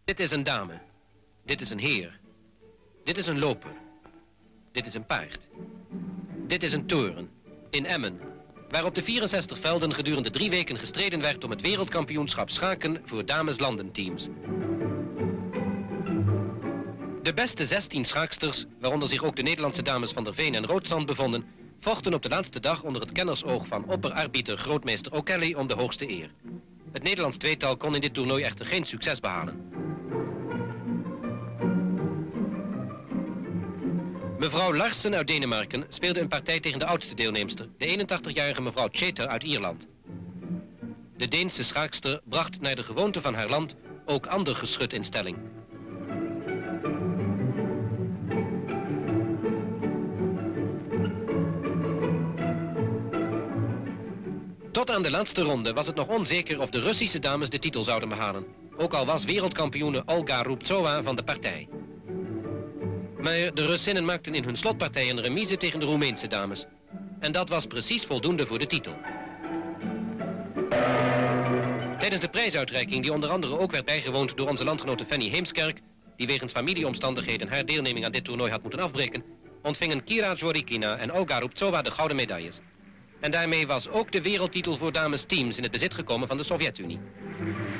Dit is een dame. Dit is een heer. Dit is een loper. Dit is een paard. Dit is een toren. In Emmen. Waar op de 64 velden gedurende 3 weken gestreden werd om het wereldkampioenschap schaken voor dameslandenteams. De beste 16 schaaksters, waaronder zich ook de Nederlandse dames Van der Veen en Roodzand bevonden, vochten op de laatste dag onder het kennersoog van opperarbiter grootmeester O'Kelly om de hoogste eer. Het Nederlands tweetal kon in dit toernooi echter geen succes behalen. Mevrouw Larsen uit Denemarken speelde een partij tegen de oudste deelnemster, de 81-jarige mevrouw Chater uit Ierland. De Deense schaakster bracht naar de gewoonte van haar land ook ander geschut in stelling. Tot aan de laatste ronde was het nog onzeker of de Russische dames de titel zouden behalen. Ook al was wereldkampioene Olga Rubtsova van de partij. Maar de Russinnen maakten in hun slotpartij een remise tegen de Roemeense dames. En dat was precies voldoende voor de titel. Tijdens de prijsuitreiking, die onder andere ook werd bijgewoond door onze landgenote Fanny Heemskerk, die wegens familieomstandigheden haar deelneming aan dit toernooi had moeten afbreken, ontvingen Kira Zorikina en Olga Rubtsova de gouden medailles. En daarmee was ook de wereldtitel voor damesteams in het bezit gekomen van de Sovjet-Unie.